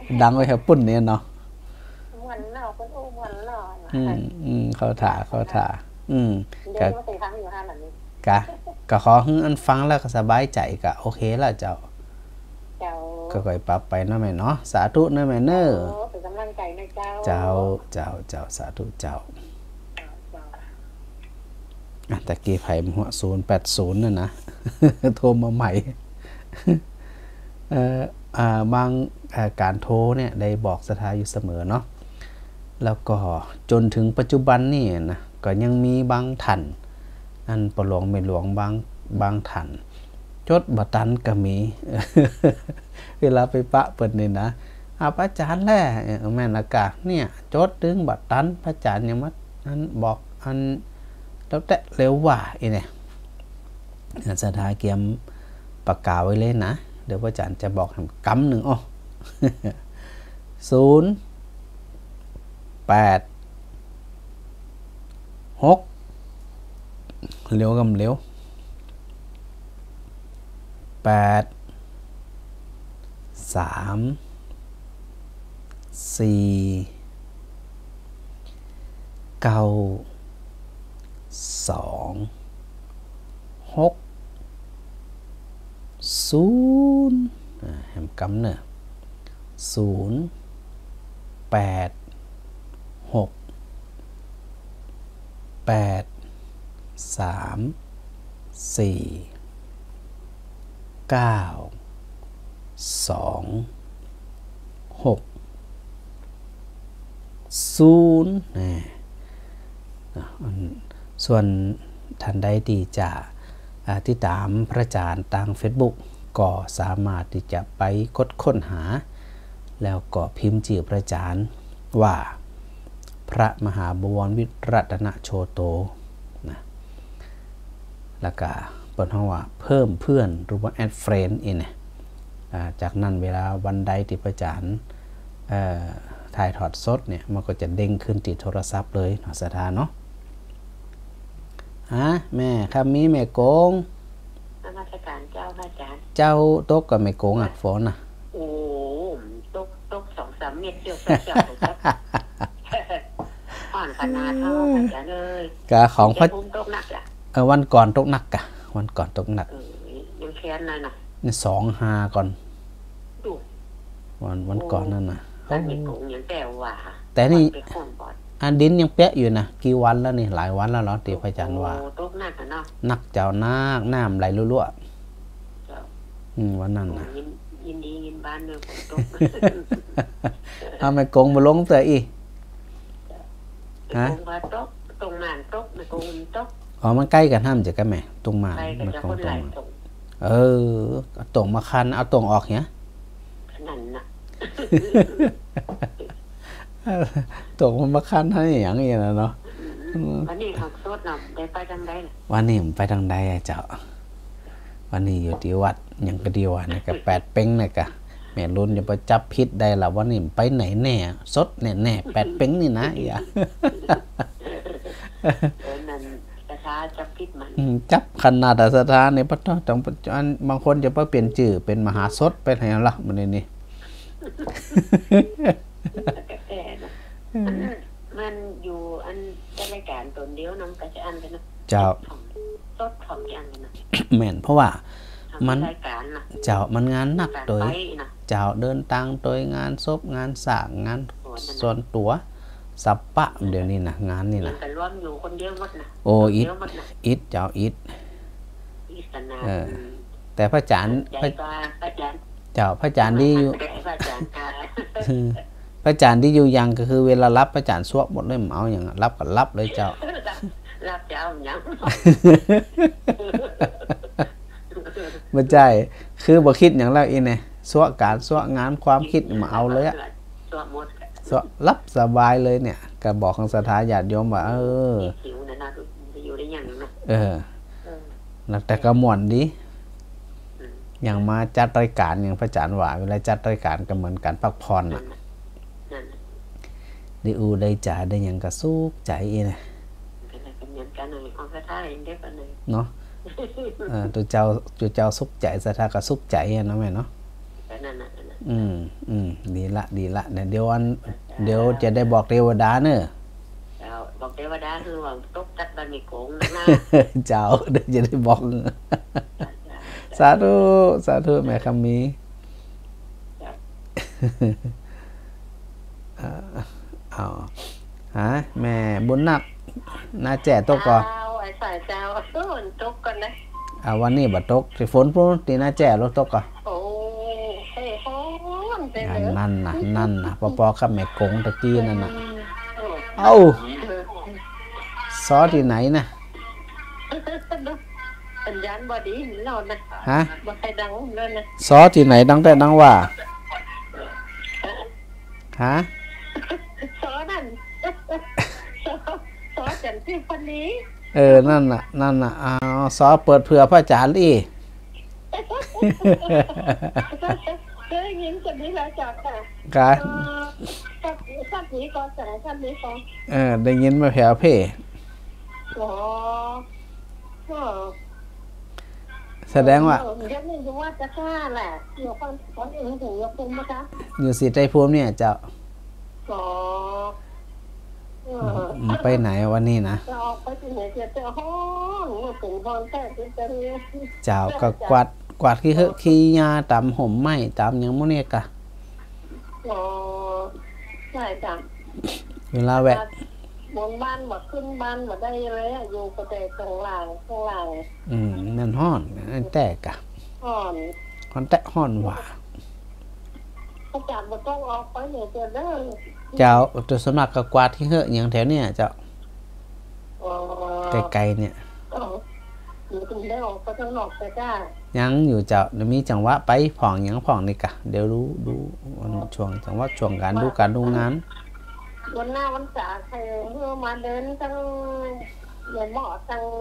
ดังไว้แค่ปุ่นเนี่ยเนาะวันหล่อคนอู้วันหล่อเขาถ่าเดี๋ยวก็มาตีครั้งอยู่ห้าแบบนี้กะก็ขอให้อันฟังแล้วก็สบายใจก็โอเคละเจ้าเจ้าก็ค่อยปรับไปเนาะแม่เนาะสาธุเนาะแม่เน้อเป็นกำลังใจนะเจ้าสาธุเจ้าตะกี้ไผ่หัว080น่ะนะ โทรมาใหม่บางการโทรเนี่ยได้บอกสถาอยู่เสมอเนาะแล้วก็จนถึงปัจจุบันนี่นะก็ยังมีบางท่านอันประหลวงไม่หลวงบางท่านจดบัตันก็มี เวลาไปปะเปิดนี่นะพระอาจารย์แหละแม่นากะเนี่ยจดดึงบัตันพระอาจารย์ยังมัดอันบอกอันแล้วแต่เร็วว่าเนี่ยสถาเกียมปากกาไว้เลยนะเดี๋ยวพระอาจารย์จะบอกกำหนึ่ง0 8 6เร็วกำเร็ว8 3 4 9 2 6 0แหมกำเนอะ0 8 6 8 3 4 9 2 6 0ส่วนท่านใดที่จะติดตามพระอาจารย์ทาง Facebook ก็สามารถที่จะไปค้นหาแล้วก็พิมพ์ชื่อพระอาจารย์ว่าพระมหาบวรวิรัตนโชโตนะแล้วก็เปิดห้องว่าเพิ่มเพื่อนหรือว่า add friend เนี่ยจากนั้นเวลาวันใดที่พระอาจารย์ถ่ายทอดสดเนี่ยมันก็จะเด้งขึ้นที่โทรศัพท์เลยเนาะสถานเนาะแม่ครับมีแม่โกงนมัสการเจ้าพระอาจารย์เจ้าตกกับแม่โกงฝนโอ้ตก2-3 เม็ดเดียวเจ้าอ่อนขนาดเท่าพระอาจารย์เลยกะของพระตกหนักวันก่อนตกหนักวันก่อนตกหนักยังแค้นเลยนะนี่2-5ก่อนวันก่อนนั่นนะแต่แม่โกงยังแต่ว่าแต่นี่ดินยังเป๊ะอยู่นะกี่วันแล้วนี่หลายวันแล้วเหรอตีพระจันทร์ว่าตกหนักเนาะนักเจ้านักน้ำไหลรั่วๆวันนั้นนะยินดียินบ้านเนื้อฝนตกเอาไม่โกงมาลงเตยฮะตรงมานตกไม่โกงตกมันใกล้กันห้ามจะกันไหมตรงมานมันตรงตรงตรงมาคันเอาตรงออกเนี้ยนั่นนะตกมันมาคันให้อย่างนี้นะเนาะวันนี้เขาสดเนาะได้ไปทางใดวันนี้ผมไปทางใดเจ้าวันนี้อยู่ที่วัดยังกระเดียวนี่กับ8 เป้งนี่กะแม่รุ่นจะไปจับพิษได้ละวันนี้ไปไหนแน่สดแน่8 เป้งนี่นะอย่านั่นสถาจับพิษมันจับขนาดสถานในพระเจ้าจังบางคนจะไปเปลี่ยนชื่อเป็นมหาสดเป็นอะไรล่ะมันนี่มันอยู่อันรายการตนเดียวน้องก็จะอันกันนะเจ้าสดของอันกันนะแม่นเพราะว่ามันรายการนะเจ้ามันงานหนักโดยเจ้าเดินทางโดยงานศพงานสร้างงานส่วนตัวสับปะเดี๋ยวนี้นะงานนี่นะแต่ร่วมอยู่คนเดียวหมดนะโอ้อิดเจ้าอิดแต่พระอาจารย์เจ้าพระอาจารย์ที่อยู่พระอาจารย์ที่อยู่ยังก็คือเวลารับพระอาจารย์สวบหมดเลยเอาอย่างรับก็รับเลยเจ้ารับเจ้าอย่างไม่ใช่คือบ่คิดอย่างแล้วอีเนี่ยสวการสวงานความคิดมาเอาเลยอะสวรับสบายเลยเนี่ยก็บอกของสถาญาติโยมว่าแต่ก็ม่วนดีอย่างมาจัดรายการอย่างพระอาจารย์ว่าเวลาจัดรายการก็เหมือนกันพักผ่อนน่ะได้อูได้จ่าได้อย่างก็สุขใจนะเนาะตัวเจ้าสุขใจสถาก็สุขใจนะแม่เนาะอืมดีละเนี่ยเดี๋ยวจะได้บอกเทวดาเนอะเจ้าบอกเทวดาคือว่าตกตัดบ้านไม่โกงนะเจ้าเดี๋ยวจะได้บอก สาธุแม่คำมีเอาฮะแม่บุญนักน่าแจ่ตกก่อนไอ้สายเจ้าตกก่อนนะวันนี้บ่ตกสิฝนพุ่นตีน่าแจ่รถตกก่อนโอ้เฮ้ยโอ้เต็มเลยนั่นน่ะปอครับแม่กงตะกี้นั่นน่ะเอ้าซอที่ไหนนะสัญญาณบอดีเรานะฮะบ่ใครดังเลยนะซอที่ไหนดังแต่ดังว่าฮะซอนั่นซอจันที่คนนี้นั่นน่ะซอเปิดเผื่อพระอาจารย์อีเคยยินคนนี้แล้วจับค่ะค่ะสัตว์นี้ก่อนสั่งสัตว์นี้ก่อนได้ยินมาแผ่วเพ่อ๋อแสดงว่าเดี๋ยวนี้จะว่าจะฆ่าแหละเดี๋ยวคนอื่นถึงยกภูมินะคะอยู่สีใจภูมิเนี่ยเจ้าอ๋อไปไหนวันนี้นะจะออกไปที่ไหนจะห้องถึงห้องแท้จะเรียนเจ้าก็กวาดขี้เหอะขี้ยาตามห่มไหมตามหยังมื้อนี้กะอ๋อใช่จ้ะเวลาแวะบนบ้านบ่ขึ้นบ้านบ่ได้เลยอยู่กระเตะข้างล่างนั่นฮ้อนนั่นแต่กะอ่อนฮ้อนแต่ฮ้อนหว่าอาจารย์บ่ต้องออกไปเนี่ยจะเด้อเจ้าตัวสมัครก็กวาดขี้เหอะหยังแถวเนี่ยเจ้าอ๋อไกลๆเนี่ยอยู่ถึงได้ออกไปข้างนอกไปได้ยังอยู่เจ้าเดี๋ยวมีจังหวะไปผ่องหยังผ่องนี่กะเดี๋ยวดูวันช่วงจังหวะช่วงการดูงานวันหน้าวันจ๋าใครเมื่อมาเดินทั้งเหมือนหมอทั้ง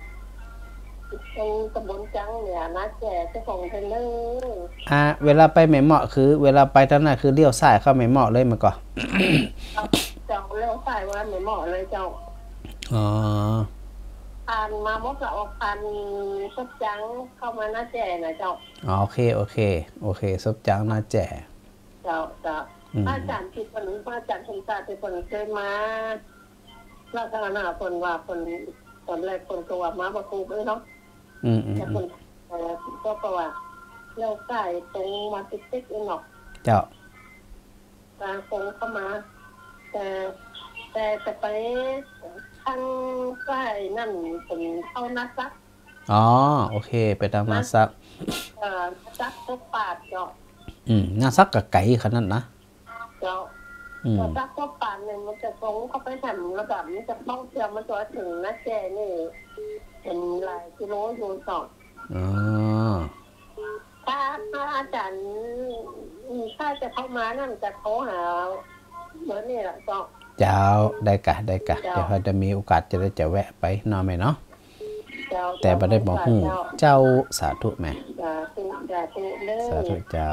ตำบลจังเนี่ยนะแก่เจ้าของเทรนเนอร์เวลาไปแม่เหมาะคือเวลาไปทางนั้นคือเลี้ยวซ้ายเข้าแม่เหมาะเลยมันก็เจ้าเลี้ยวซ้ายว่าเหมือนหมอเลยเจ้าอ๋อผ่านมามดละออกผ่านสุดจังเข้ามาหน้าแก่นะเจ้าโอเคซบจังน่าแจ่เจ้าอาจารย์ที่คนพระอาจารย์ชมตาที่คนเคยมาลักษณะคนว่าคนตอนแรกคนก็ว่ามาประตูเลยเนาะแต่คนก็ว่าเลี้ยวซ้ายตรงมาติ๊กๆเองเนาะเจ้าทางตรงเข้ามา แต่จะไปทางใกล้นั่นเป็นเข้านัดซักอ๋อโอเคไปทางนาซักซักทุกปาดเจาะนาซักกับไก่ขนาดนะเจาะซักทุกปาดเนี่ยมันจะตรงเข้าไปทำระดับนี้จะต้องเชื่อมันตัวถึงนะแกนี่เป็นหลายกิโลอยู่สองอ๋อถ้าอาจารย์ถ้าจะเข้ามานั่นจะเขาหาเหมือนนี่แหละเจาะเจ้าได้กะเดี๋ยวเขาจะมีโอกาสจะแวะไปนอนไหมเนาะแต่ไม่ได้บอกหูเจ้าสาธุแม่สาธุเจ้า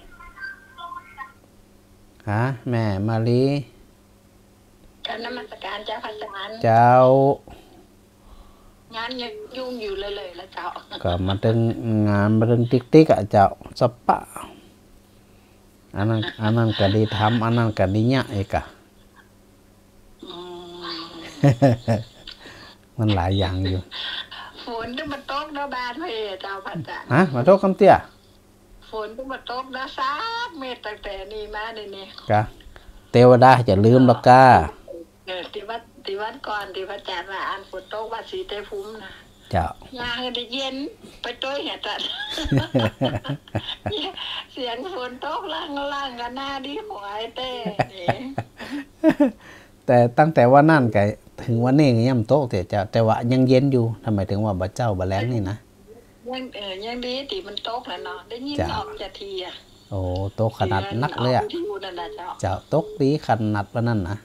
ฮะแม่มาลีการนมัสการเจ้าพระอาจารย์เจ้างานยังยุ่งอยู่เลยแล้วเจ้าก็มาถึงงานมาถึงติ๊กอ่ะเจ้าสปะอันนั้นก็ดีทำอันนั้นก็ดีเนี่ยเอกะ มันหลายอย่างอยู่ฝนที่มันตกนะบ้านเพื่อเจ้าพระอาจารย์ฮะมาโทษคำเตี้ยฝนที่มันตกนะ3 เมตรตั้งแต่นี้มานี่กะเทวดาจะลืมหรอกกาที่วัดก่อนที่พระอาจารย์ว่าอ่านฝนตกว่าสีเตภูมินะเจ้ายางได้เย็นไปต้วยเห็ดตัด เสียงฝนตกล่างกันหน้าดีหวยเต้นี่แต่ตั้งแต่ว่านั่นไกถึงวันนี้ก็ย่ำโต๊ะแต่ว่ายังเย็นอยู่ทำไมถึงว่าบ่เจ้าบ่แรงนี่นะยังดีที่มันตกแล้วเนาะได้ยินออกจากทีอ่ะโอ้โต๊ะขนาดนักเลยอ่ะที่อยู่นั่นน่ะเจ้าเจ้าโต๊ะดีขนาดว่านั่นนะ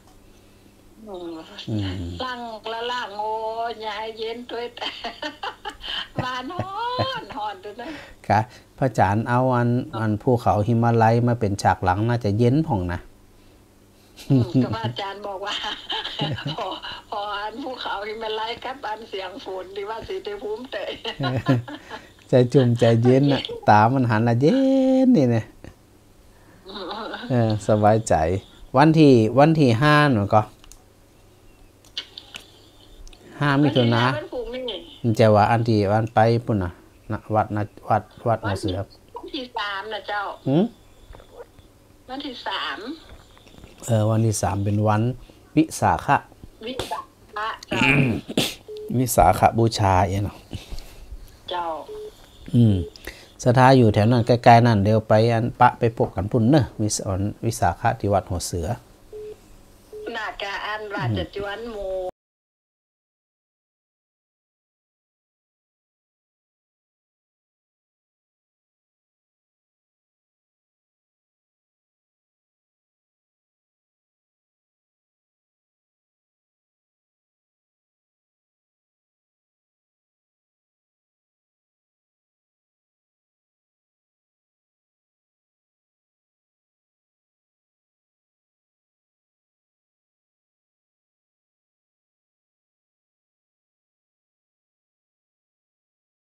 ล่างโง่ยายเย็นด้วยแต่ มานอนด้วยนะกะพระอาจารย์เอาอันภูเขาหิมาลัยมาเป็นฉากหลังน่าจะเย็นผ่องนะก็อาจารย์บอกว่า พออันภูเขาที่มันไล่กับอันเสียงฝนที่ว่าสีเตภูมิเตยใจจุ่มใจเย็นน่ะตามันหันละเย็นนี่เนี่ยสบายใจวันที่5หนูก็5 มิถุนามันจะว่าอันที่วันไปปุ่นน่ะวัดหัวเสือวันที่3นะเจ้าวันที่3 วันที่3เป็นวันวิสาขะวิสาขบูชาเนาะเจ้าสถานอยู่แถวนั้นใกล้ๆนั่นเดี๋ยวไปอันปะไปพบกันพุ่นเนอะวิสาขะที่วัดหัวเสือนาจาอันราชจวนโม